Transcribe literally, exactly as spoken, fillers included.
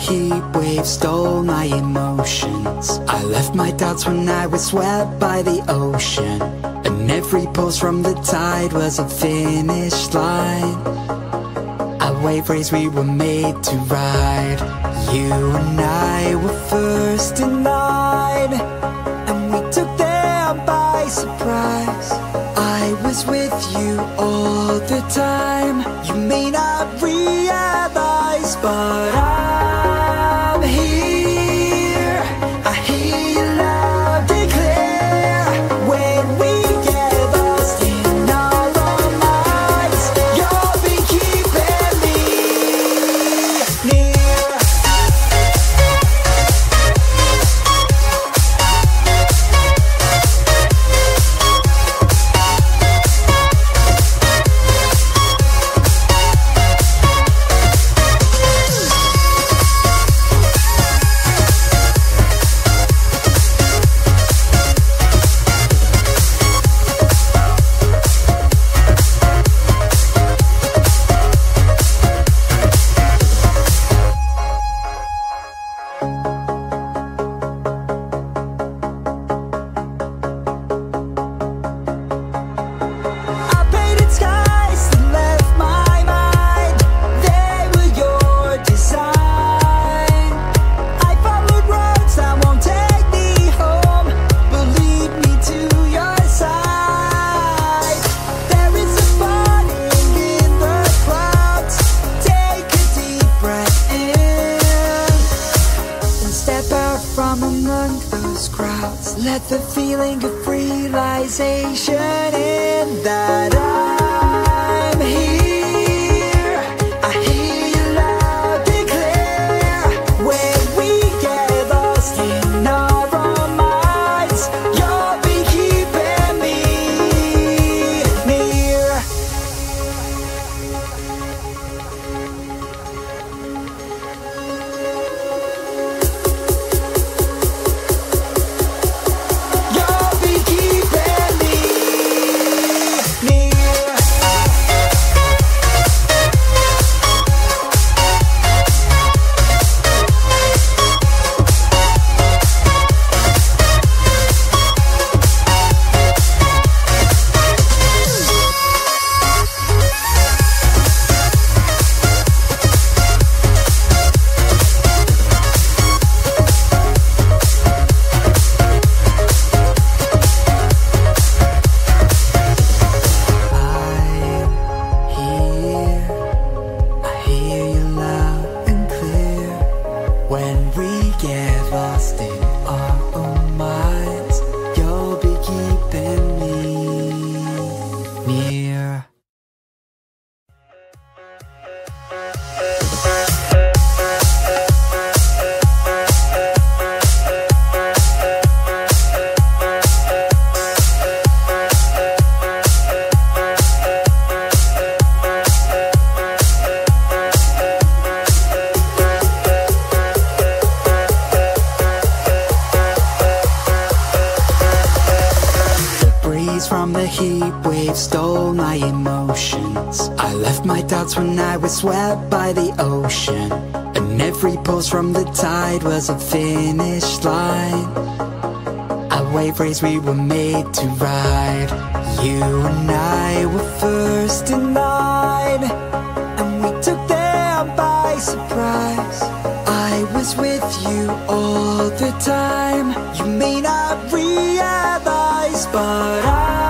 heat wave stole my emotions. I left my doubts when I was swept by the ocean, and every pulse from the tide was a finish line. A wave race we were made to ride. You and I were first in line, and we took them by surprise. I was with you all the time. You may not realize, but I'm here. I hear you loud and clear. When we get lost in our own minds, you'll be keeping me near. Let the feeling of realization in that I'm here. I hear you loud and clear. When we get lost in our own minds, you'll be keeping me near. When we get lost in our own minds, you'll be keeping me near. From the heat wave stole my emotions. I left my doubts when I was swept by the ocean, and every pulse from the tide was a finish line. A wave race we were made to ride. You and I were first in line, and we took them by surprise. I was with you all the time. You may not realize, but I